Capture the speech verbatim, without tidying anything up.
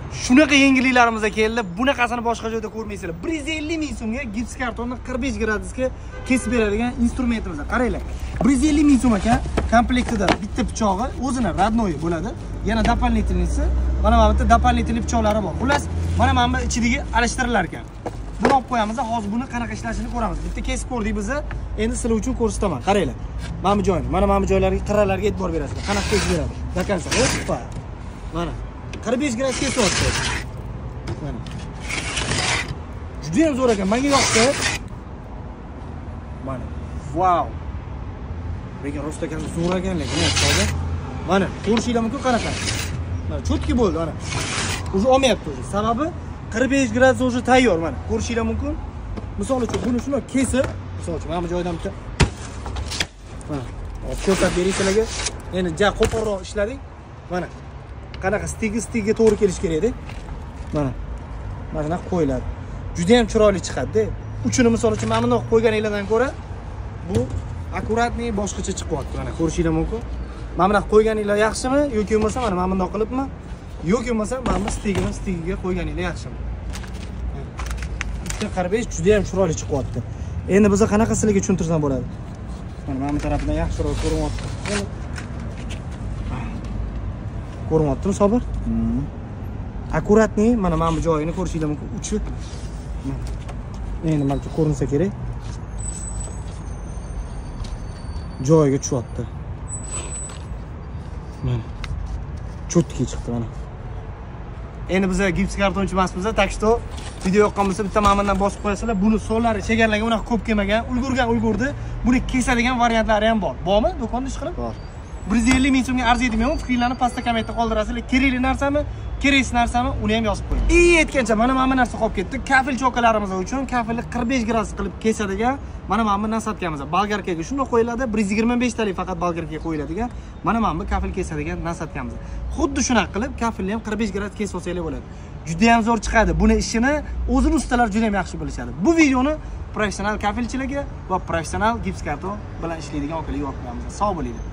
Shunaqa yengilliklarimiz keldi. Bunaqasini boshqa joyda ko'rmaysizlar. bir yuz ellik ming so'mga gips kartonni qirq besh gradusga kesib beradigan instrumentimiz. Qaranglar. bir yuz ellik ming so'm ekan. Komplektida bitta pichog'i o'zini radnoyi bo'ladi. Yana дополнительныйsi, mana bu yerda дополнительный pichoqlari bor. Xullas, mana mana bu ichidagi alishtirlar ekan. Buni olib qo'yamiz, hozir buni qanaqa ishlashini ko'ramiz. Bitta kesib ko'rdik biz. Endi sizlar uchun ko'rsataman. Qaranglar. Mana bu joyni, mana mana bu joylarga, qirralarga e'tibor berasizlar. Qanaqa kesib beradi. Dakansa, hoppa. Mana qirq besh gradus kesyapti. Mana. Juda ham zo'r ekan. Menga yoqdi. Mana. Wow. Lekin rostakan zo'r ekan, lekin hozir. Mana, ko'rishinglar mumkin qanaqa. Mana cho'tki bo'ldi, mana. O'zi olmayapti o'zi. Sababi qirq besh gradus o'zi tayyor, mana. Ko'rishinglar mumkin. Misol uchun buni shunday kesib, misol uchun mana bu joydan bitta. Mana. Hozir ko'rsatib bering sizlarga. Endi ja qo'polroq ishladik. Mana. Qanaqa stigi stigiga to'g'ri kelish kerak-da. Mana. Mana shunaqa qo'yiladi. Juda ham chiroyli chiqadi-da. Uchini misol uchun mana bundoq qo'yganinglardan ko'ra bu akkuratniy boshqacha chiqyapti. Mana ko'rishinglar mumkin. Mana bunaqa qo'yganinglar yaxshimi yoki bo'lmasa mana mana bundoq qilibmi? Yoki bo'lmasa mana bu stigini stigiga qo'yganinglar yaxshimi? Ikkita qirq besh juda ham chiroyli chiqyapti. Endi biz qanaqa sizlarga tushuntirsam bo'ladi? Mana mana bu tarafidan yaxshiroq ko'rinyapti. Ko'rinyaptimi, Sobir? Hmm. Akkuratniy mana mana bu joyini ko'rishinglar mumkin. Uchi. Endi mana shu ko'rinsa kerak. Joyiga tushyapti. Mana. Cho'tki chiqdi mana. Endi biz gips kartonchi emasmiz, tak что video yoqqan bo'lsa bitta mana bundan bosib qo'yasizlar. Buni sonlari chegarlangan, unaqa ko'p kelmagan, ulgurgan ulgurdi. Buni kesadigan variantlari ham bor. Bormi? Do'konda ish qilib? Bor. bir yuz ellik ming so'mga arziydigan fikrlarni pastda kommentda qoldirasizlar. Kerakli narsami, keraksiz narsami, uni ham yozib qo'ying. Ey yetgancha mana mana narsa qolib ketdi. Kafil chokalarimiz uchun kafilni qirq besh gradus qilib kesadigan mana mana bu nasatkamizda bolgarkaga shunday qo'yiladi. bir yuz yigirma besh talik faqat bolgarkaga qo'yiladigan mana mana bu kafil kesadigan nasatkamiz. Xuddi shunaqa qilib kafilni ham qirq besh gradus kesib olsanglar bo'ladi. Juda ham zo'r chiqadi. Buni ishini o'zini ustalar juda ham yaxshi bilishadi. Bu videoni professional kafilchilarga va professional gips karton bilan ishlaydigan akalarga yo'q qilamiz. Sog' bo'linglar.